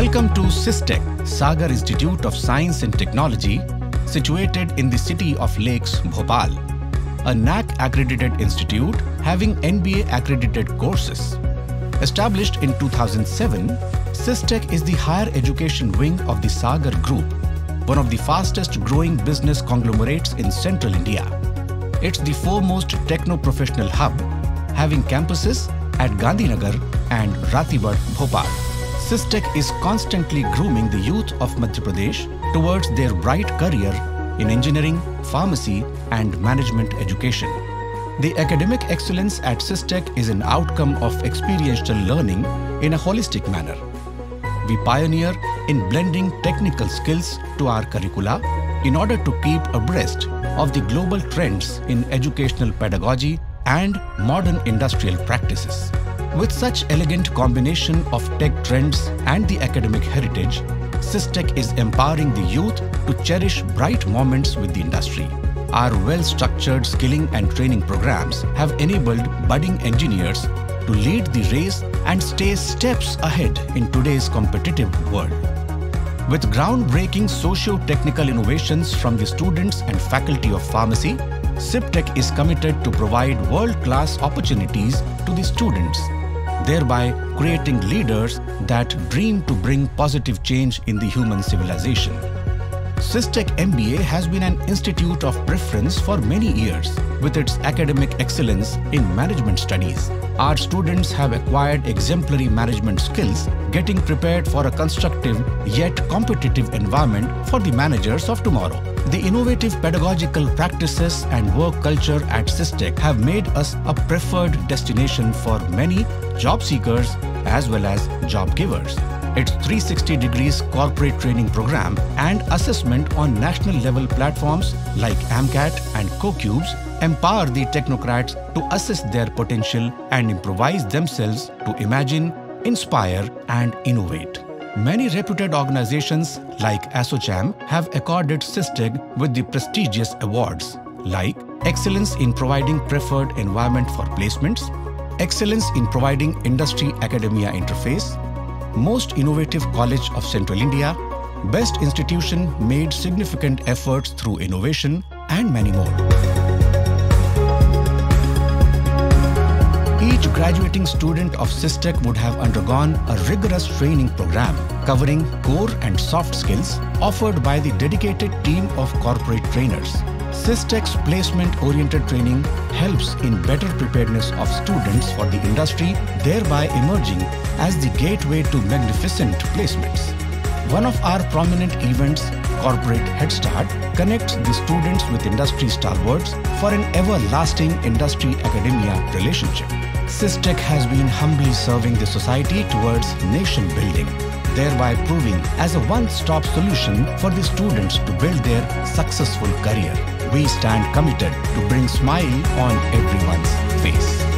Welcome to SISTec, Sagar Institute of Science and Technology, situated in the city of Lakes, Bhopal. A NAAC-accredited institute having NBA-accredited courses. Established in 2007, SISTec is the higher education wing of the Sagar Group, one of the fastest growing business conglomerates in central India. It's the foremost techno-professional hub, having campuses at Gandhi Nagar and Ratibad, Bhopal. SISTec is constantly grooming the youth of Madhya Pradesh towards their bright career in engineering, pharmacy and management education. The academic excellence at SISTec is an outcome of experiential learning in a holistic manner. We pioneer in blending technical skills to our curricula in order to keep abreast of the global trends in educational pedagogy and modern industrial practices. With such elegant combination of tech trends and the academic heritage, SISTec is empowering the youth to cherish bright moments with the industry. Our well-structured skilling and training programs have enabled budding engineers to lead the race and stay steps ahead in today's competitive world. With groundbreaking socio-technical innovations from the students and faculty of pharmacy, SIPTec is committed to provide world-class opportunities to the students, thereby creating leaders that dream to bring positive change in the human civilization. SISTec MBA has been an institute of preference for many years with its academic excellence in management studies. Our students have acquired exemplary management skills, getting prepared for a constructive yet competitive environment for the managers of tomorrow. The innovative pedagogical practices and work culture at SISTec have made us a preferred destination for many job seekers as well as job givers. Its 360 degrees corporate training program and assessment on national level platforms like AMCAT and CoCubes empower the technocrats to assess their potential and improvise themselves to imagine, inspire and innovate. Many reputed organizations like ASSOCHAM have accorded SISTec with the prestigious awards like Excellence in Providing Preferred Environment for Placements, Excellence in Providing Industry Academia Interface, Most Innovative College of Central India, Best Institution Made Significant Efforts Through Innovation, and many more. Each graduating student of SISTec would have undergone a rigorous training program covering core and soft skills offered by the dedicated team of corporate trainers. SISTec's placement-oriented training helps in better preparedness of students for the industry, thereby emerging as the gateway to magnificent placements. One of our prominent events, Corporate Head Start, connects the students with industry stalwarts for an everlasting industry-academia relationship. SISTec has been humbly serving the society towards nation building, thereby proving as a one-stop solution for the students to build their successful career. We stand committed to bring smile on everyone's face.